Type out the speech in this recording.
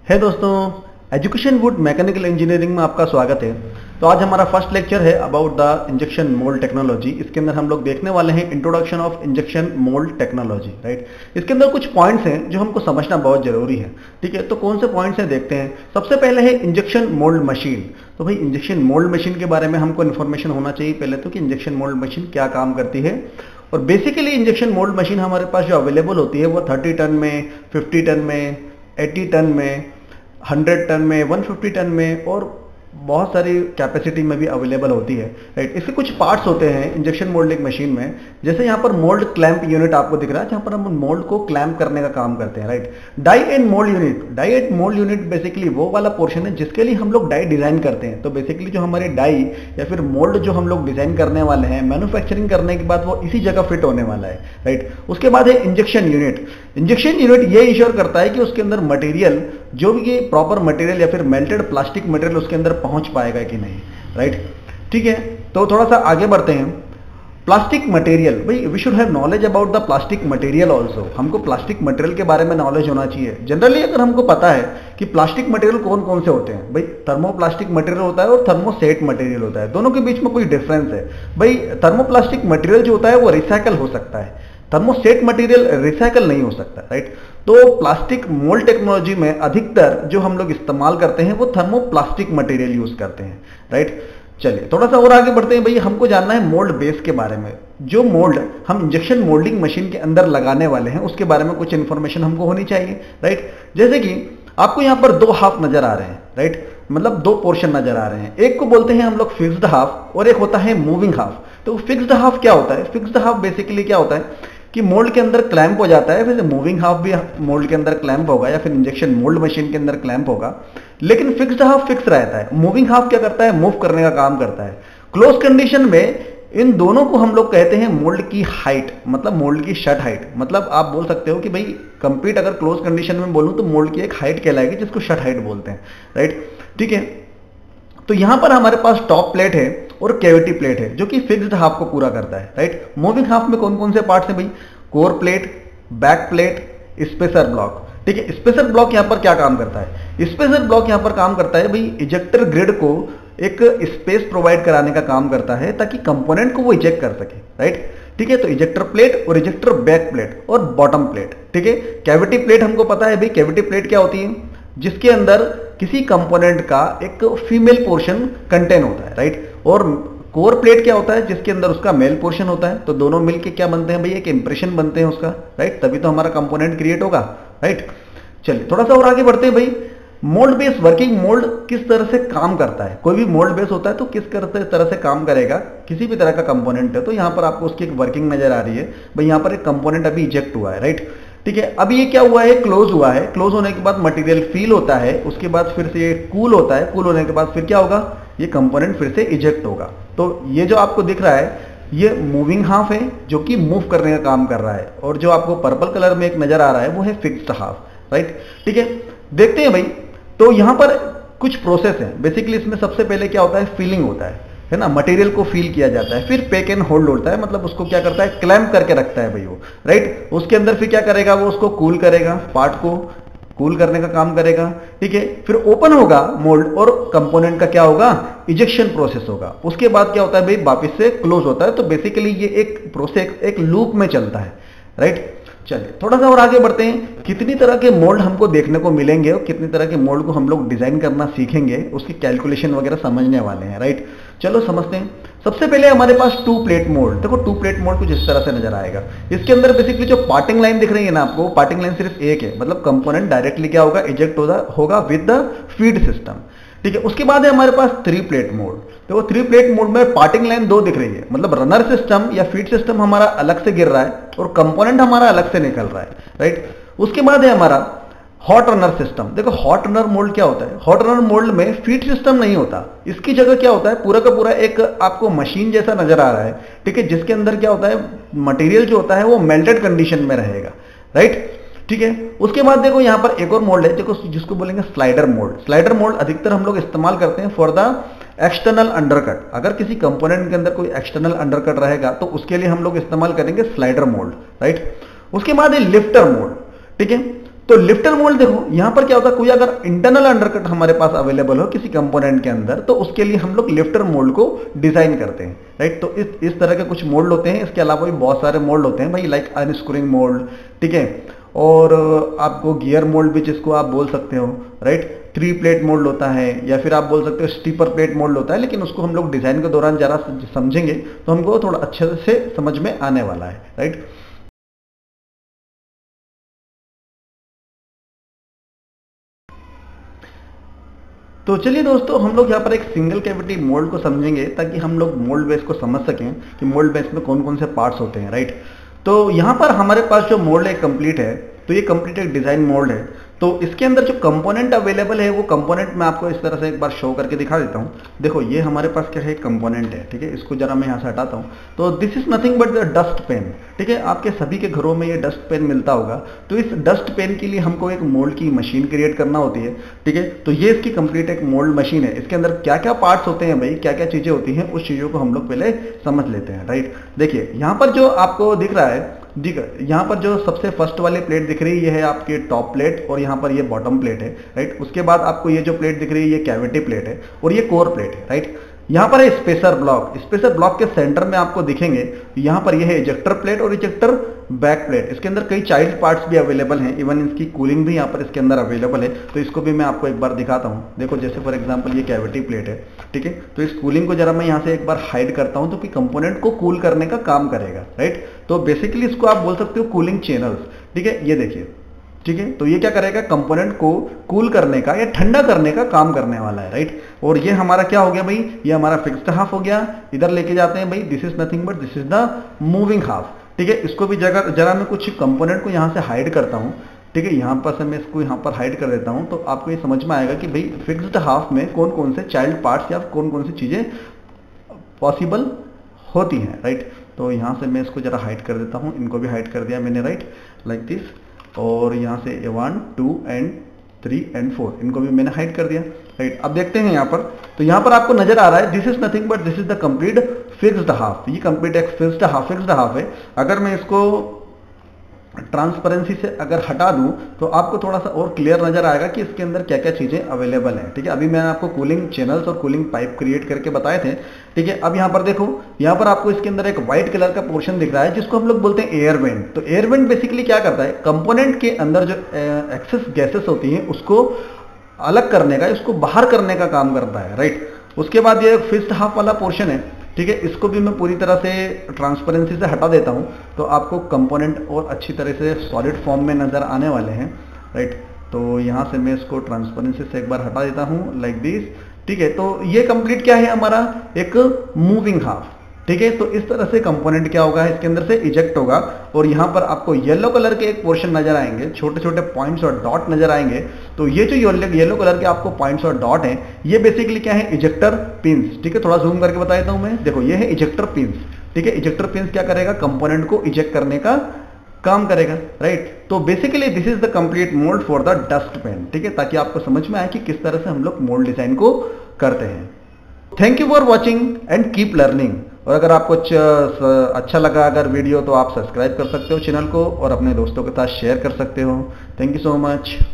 है दोस्तों, education would mechanical engineering में आपका स्वागत है। तो आज हमारा फर्स्ट लेक्चर है about the injection mould technology. इसके अंदर हम लोग देखने वाले हैं introduction of injection mould technology, right. इसके अंदर कुछ पॉइंट्स हैं जो हमको समझना बहुत जरूरी है, ठीक है। तो कौन से पॉइंट्स हैं देखते हैं। सबसे पहले है इंजेक्शन मोल्ड मशीन। तो भाई इंजेक्शन मोल्ड मशीन के बारे में हमको इन्फॉर्मेशन होना चाहिए पहले तो कि इंजेक्शन मोल्ड मशीन क्या काम करती है। और बेसिकली इंजेक्शन मोल्ड मशीन हमारे पास जो अवेलेबल होती है वो 30 टन में, 50 टन में, 80 टन में, 100 टन में, 150 टन में और बहुत सारी कैपेसिटी में भी अवेलेबल होती है, राइट। इसके कुछ पार्ट्स होते हैं इंजेक्शन मोल्डिंग मशीन में। जैसे यहाँ पर मोल्ड क्लैंप यूनिट आपको दिख रहा है, जहाँ पर हम मोल्ड को क्लैंप करने का काम करते हैं, right. Die and mould unit, die and mould unit basically वो वाला पोर्शन है जिसके लिए हम लोग डाई डिजाइन करते हैं। तो बेसिकली जो हमारे डाई या फिर मोल्ड जो हम लोग डिजाइन करने वाले हैं, मैन्युफैक्चरिंग करने के बाद वो इसी जगह फिट होने वाला है, राइट। उसके बाद है इंजेक्शन यूनिट। इंजेक्शन यूनिट ये इंश्योर करता है कि उसके अंदर मटेरियल, जो भी ये प्रॉपर मटेरियल या फिर मेल्टेड प्लास्टिक मटेरियल उसके अंदर पहुंच पाएगा कि नहीं, राइट, ठीक है। तो थोड़ा सा आगे बढ़ते हैं। प्लास्टिक मटेरियल, भाई we should have knowledge about the plastic material also. हमको प्लास्टिक मटेरियल के बारे में नॉलेज होना चाहिए। जनरली अगर हमको पता है कि प्लास्टिक मटेरियल कौन कौन से होते हैं, भाई थर्मोप्लास्टिक मटेरियल होता है और थर्मोसेट मटेरियल होता है, दोनों के बीच में कोई डिफरेंस है। भाई थर्मोप्लास्टिक मटेरियल जो होता है वो रिसाइकल हो सकता है, थर्मोसेट मटेरियल रिसाइकल नहीं हो सकता, राइट। तो प्लास्टिक मोल्ड टेक्नोलॉजी में अधिकतर जो हम लोग इस्तेमाल करते हैं वो थर्मोप्लास्टिक मटेरियल यूज करते हैं, राइट। चलिए थोड़ा सा और आगे बढ़ते हैं। भाई हमको जानना है मोल्ड बेस के बारे में। जो मोल्ड हम इंजेक्शन मोल्डिंग मशीन के अंदर लगाने वाले हैं उसके बारे में कुछ इंफॉर्मेशन हमको होनी चाहिए, राइट। जैसे कि आपको यहाँ पर दो हाफ नजर आ रहे हैं, राइट, मतलब दो पोर्शन नजर आ रहे हैं। एक को बोलते हैं हम लोग फिक्स्ड हाफ और एक होता है मूविंग हाफ। तो फिक्स्ड हाफ क्या होता है? फिक्स्ड हाफ बेसिकली क्या होता है कि मोल्ड के अंदर क्लैंप हो जाता है, वैसे मूविंग हाफ भी मोल्ड के अंदर क्लैंप होगा या फिर इंजेक्शन मोल्ड मशीन के अंदर क्लैंप होगा, लेकिन फिक्स्ड हाफ फिक्स रहता है। मूविंग हाफ क्या करता है? मूव करने का काम करता है। क्लोज कंडीशन में इन दोनों को हम लोग कहते हैं मोल्ड की हाइट, मतलब मोल्ड की शट हाइट। मतलब आप बोल सकते हो कि भाई कंप्लीट अगर क्लोज कंडीशन में बोलूं तो मोल्ड की एक हाइट कहलाएगी जिसको शट हाइट बोलते हैं, राइट, ठीक है। तो यहां पर हमारे पास टॉप प्लेट है और कैविटी प्लेट है जो कि फिक्स्ड हाफ को पूरा करता है, राइट। मूविंग हाफ में कौन कौन से पार्ट्स हैं भाई? Core plate, back plate, spacer block, ठीक है। स्पेसर ब्लॉक यहां पर क्या काम करता है? स्पेसर ब्लॉक यहां पर काम करता है भाई इजेक्टर ग्रिड को एक स्पेस प्रोवाइड कराने का काम करता है ताकि कंपोनेंट को वो इजेक्ट कर सके, राइट, ठीक है। तो इजेक्टर प्लेट और इजेक्टर बैक प्लेट और बॉटम प्लेट, ठीक है। कैविटी प्लेट हमको पता है भाई, कैविटी प्लेट क्या होती है? जिसके अंदर किसी कंपोनेंट का एक फीमेल पोर्शन कंटेन होता है, राइट। और कोर प्लेट क्या होता है? जिसके अंदर उसका मेल पोर्शन होता है। तो दोनों मिलके क्या बनते हैं भाई? एक इंप्रेशन बनते हैं उसका, राइट, तभी तो हमारा कंपोनेंट क्रिएट होगा, राइट। चलिए थोड़ा सा और आगे बढ़ते हैं। भाई मोल्ड बेस वर्किंग, मोल्ड किस तरह से काम करता है? कोई भी मोल्ड बेस होता है तो किस तरह से काम करेगा? किसी भी तरह का कंपोनेंट है तो यहां पर आपको उसकी एक वर्किंग नजर आ रही है। भाई यहां पर एक कंपोनेंट अभी इजेक्ट हुआ है, राइट, ठीक है। अब ये क्या हुआ है? क्लोज हुआ है। क्लोज होने के बाद मटेरियल फील होता है, उसके बाद फिर से ये कूल होता है। कूल होने के बाद फिर क्या होगा? ये कंपोनेंट फिर से इजेक्ट होगा। तो ये जो आपको दिख रहा है ये मूविंग हाफ है जो कि मूव करने का काम कर रहा है, और जो आपको पर्पल कलर में एक नजर आ रहा है वो है फिक्स्ड हाफ, राइट, ठीक है। देखते हैं भाई, तो यहां पर कुछ प्रोसेस है। बेसिकली इसमें सबसे पहले क्या होता है? फीलिंग होता है ना, मटेरियल को फील किया जाता है। फिर पैक एंड होल्ड होता है, मतलब उसको क्या करता है? क्लैंप करके रखता है भाई वो, राइट। उसके अंदर फिर क्या करेगा? वो उसको कूल करेगा, पार्ट को कूल करने का काम करेगा, ठीक है। फिर ओपन होगा मोल्ड और कंपोनेंट का क्या होगा? इजेक्शन प्रोसेस होगा। उसके बाद क्या होता है भाई? वापस से क्लोज होता है। तो बेसिकली ये एक प्रोसेस एक लूप में चलता है, राइट। चलिए थोड़ा सा और आगे बढ़ते हैं। कितनी तरह के मोल्ड हमको देखने को मिलेंगे और कितनी तरह के मोल्ड को हम लोग डिजाइन करना सीखेंगे, उसकी कैलकुलेशन वगैरह समझने वाले हैं, राइट। चलो समझते हैं। सबसे पहले हमारे पास टू प्लेट मोल्ड। देखो टू प्लेट मोल्ड कुछ इस तरह से नजर आएगा। इसके अंदर बेसिकली जो पार्टिंग लाइन दिख रही है ना आपको, पार्टिंग लाइन सिर्फ एक है, मतलब कंपोनेंट डायरेक्टली क्या होगा? इजेक्ट होगा विद द फीड सिस्टम, ठीक है। उसके बाद है हमारे पास थ्री प्लेट मोड। तो वो थ्री प्लेट मोड में पार्टिंग लाइन दो दिख रही है, मतलब रनर सिस्टम या फीड सिस्टम हमारा अलग से गिर रहा है और कंपोनेंट हमारा अलग से निकल रहा है, राइट। उसके बाद है हमारा हॉट रनर सिस्टम। देखो हॉट रनर मोल्ड क्या होता है? हॉट रनर मोल्ड में फीड सिस्टम नहीं होता, इसकी जगह क्या होता है? पूरा का पूरा एक आपको मशीन जैसा नजर आ रहा है, ठीक है, जिसके अंदर क्या होता है? मटेरियल जो होता है वो मेल्टेड कंडीशन में रहेगा, राइट, ठीक है। उसके बाद देखो यहां पर एक और मोल्ड है देखो, जिसको बोलेंगे स्लाइडर मोल्ड। स्लाइडर मोल्ड अधिकतर हम लोग इस्तेमाल करते हैं फॉर द एक्सटर्नल अंडरकट। अगर किसी कंपोनेंट के अंदर कोई एक्सटर्नल अंडरकट रहेगा तो उसके लिए हम लोग इस्तेमाल करेंगे स्लाइडर मोल्ड, राइट। उसके बाद है लिफ्टर मोल्ड, ठीक है। तो लिफ्टर मोल्ड देखो यहां पर क्या होता है, कोई अगर इंटरनल अंडरकट हमारे पास अवेलेबल हो किसी कंपोनेंट के अंदर, तो उसके लिए हम लोग लिफ्टर मोल्ड को डिजाइन करते हैं, राइट। तो इस तरह के कुछ मोल्ड होते हैं। इसके अलावा भी बहुत सारे मोल्ड होते हैं भाई, लाइक अनस्क्रूइंग मोल्ड, ठीक है, और आपको गियर मोल्ड भी जिसको आप बोल सकते हो, राइट। 3 प्लेट मोल्ड होता है, या फिर आप बोल सकते हो स्टीपर प्लेट मोल्ड होता है, लेकिन उसको हम लोग डिजाइन के दौरान जरा समझेंगे तो हमको थोड़ा अच्छे से समझ में आने वाला है, राइट। तो चलिए दोस्तों, हम लोग यहाँ पर एक सिंगल कैविटी मोल्ड को समझेंगे ताकि हम लोग मोल्ड बेस को समझ सकें कि मोल्ड बेस में कौन कौन से पार्ट्स होते हैं, राइट। तो यहाँ पर हमारे पास जो मोल्ड है कंप्लीट है, तो ये कंप्लीट एक डिजाइन मोल्ड है। तो इसके अंदर जो कंपोनेंट अवेलेबल है वो कंपोनेंट मैं आपको इस तरह से एक बार शो करके दिखा देता हूँ। देखो ये हमारे पास क्या है, कंपोनेंट है, ठीक है। इसको जरा मैं यहाँ से हटाता हूँ। तो this is nothing but the dust pan, ठीक है। आपके सभी के घरों में ये डस्ट पेन मिलता होगा। तो इस डस्ट पेन के लिए हमको एक मोल्ड की मशीन क्रिएट करना होती है, ठीक है। तो ये इसकी कंप्लीट एक मोल्ड मशीन है। इसके अंदर क्या क्या पार्ट्स होते हैं भाई, क्या क्या चीजें होती हैं, उस चीजों को हम लोग पहले समझ लेते हैं, राइट। देखिए यहाँ पर जो आपको दिख रहा है, यहाँ पर जो सबसे फर्स्ट वाली प्लेट दिख रही है ये है आपकी टॉप प्लेट, और यहाँ पर ये बॉटम प्लेट है, राइट। उसके बाद आपको ये जो प्लेट दिख रही है ये कैविटी प्लेट है, और ये कोर प्लेट है, राइट। यहाँ पर है स्पेसर ब्लॉक। स्पेसर ब्लॉक के सेंटर में आपको दिखेंगे, यहाँ पर ये है इजेक्टर प्लेट और इजेक्टर बैक प्लेट। इसके अंदर कई चाइल्ड पार्ट्स भी अवेलेबल हैं, इवन इसकी कूलिंग भी यहाँ पर इसके अंदर अवेलेबल है। तो इसको भी मैं आपको एक बार दिखाता हूँ। देखो जैसे फॉर एग्जांपल ये कैविटी प्लेट है, ठीक है। तो इस कूलिंग को जरा मैं यहाँ से एक बार हाइड करता हूँ, तो कि कंपोनेंट को कूल करने का काम करेगा, राइट। तो बेसिकली इसको आप बोल सकते हो कूलिंग चैनल्स, ठीक है। ये देखिए, ठीक है। तो ये क्या करेगा, कंपोनेंट को कूल करने का या ठंडा करने का काम करने वाला है, राइट। और ये हमारा क्या हो गया भाई, ये हमारा फिक्स्ड हाफ हो गया। इधर लेके जाते हैं भाई, this is nothing but this is the moving half, ठीक है। इसको भी जरा मैं कुछ कंपोनेंट को यहाँ से हाइड करता हूँ, ठीक है। यहाँ पर से मैं इसको यहाँ पर हाइड कर देता हूँ, तो आपको ये समझ में आएगा कि भाई फिक्स्ड हाफ में कौन कौन से चाइल्ड पार्ट्स या कौन कौन सी चीजें पॉसिबल होती हैं, राइट। तो यहाँ से मैं इसको जरा हाइड कर देता हूँ। इनको भी हाइड कर दिया मैंने, राइट, लाइक दिस। और यहाँ से 1 2 एंड 3 एंड 4 इनको भी मैंने हाइड कर दिया, राइट। अब देखते हैं यहाँ पर। तो यहाँ पर आपको नजर आ रहा है this is nothing but this is the complete fixed half. ये कंप्लीट एक फिक्स्ड हाफ है। अगर मैं इसको ट्रांसपेरेंसी से अगर हटा दूं तो आपको थोड़ा सा और क्लियर नजर आएगा कि इसके अंदर क्या क्या चीजें अवेलेबल हैं, ठीक है। अभी मैंने आपको कूलिंग चैनल्स और कूलिंग पाइप क्रिएट करके बताए थे, ठीक है। अब यहाँ पर देखो, यहाँ पर आपको इसके अंदर एक व्हाइट कलर का पोर्शन दिख रहा है जिसको हम लोग बोलते हैं एयर वेंट। तो एयर वेंट बेसिकली क्या करता है, कंपोनेंट के अंदर जो एक्सेस गैसेस होती हैं उसको अलग करने का, उसको बाहर करने का काम करता है, राइट। उसके बाद ये फिक्स्ड हाफ वाला पोर्शन है, ठीक है। इसको भी मैं पूरी तरह से ट्रांसपेरेंसी से हटा देता हूं, तो आपको कंपोनेंट और अच्छी तरह से सॉलिड फॉर्म में नजर आने वाले हैं, राइट। तो यहां से मैं इसको ट्रांसपेरेंसी से एक बार हटा देता हूं, लाइक दिस, ठीक है। तो ये कंप्लीट क्या है हमारा, एक मूविंग हाफ, ठीक है। तो इस तरह से कंपोनेंट क्या होगा, इसके अंदर से इजेक्ट होगा। और यहाँ पर आपको येलो कलर के एक पोर्शन नजर आएंगे, छोटे छोटे पॉइंट्स और डॉट नजर आएंगे। तो ये जो येलो कलर के आपको पॉइंट्स और डॉट हैं, ये बेसिकली क्या है, इजेक्टर पिंस, ठीक है। थोड़ा जूम करके बता देता हूं मैं। देखो ये है इजेक्टर पिंस, ठीक है। इजेक्टर पिंस क्या करेगा, कंपोनेंट को इजेक्ट करने का काम करेगा, राइट। तो basically this is the complete mould for the dust pan, ठीक है, ताकि आपको समझ में आए कि किस तरह से हम लोग मोल्ड डिजाइन को करते हैं। Thank you for watching and keep learning. और अगर आपको अच्छा लगा अगर वीडियो, तो आप सब्सक्राइब कर सकते हो चैनल को और अपने दोस्तों के साथ शेयर कर सकते हो। Thank you so much.